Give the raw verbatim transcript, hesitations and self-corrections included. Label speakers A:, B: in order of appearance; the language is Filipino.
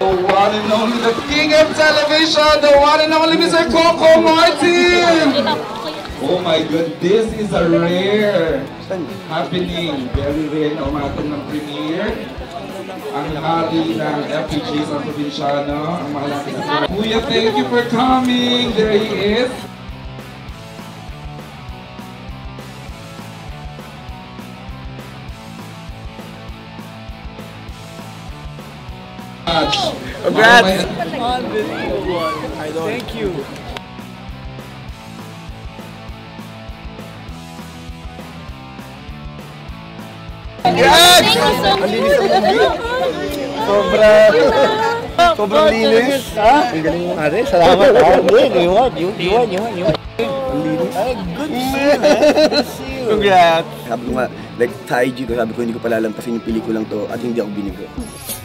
A: The one and only, the king of television, the one and only Mister Coco Martin! Oh my god, this is a rare happening. Very rare na umatong ng premiere. Ang hari ng F P G sa Provinciano, ang malaki na Kuya, thank you for coming! There he is!
B: Congrats! Unbelievable! Thank you! Congrats!
C: Thank you so much!
B: Sobra! Sobrang linis! Ha? Ang galing mo natin. Salamat! Hindi, iwan, iwan, iwan, iwan. Ang linis. Ay, good shit! Good shit! Congrats!
D: Sabi ko nga, like Taiji ko, sabi ko hindi ko palalampasin yung pelikulang to at hindi ako binigo.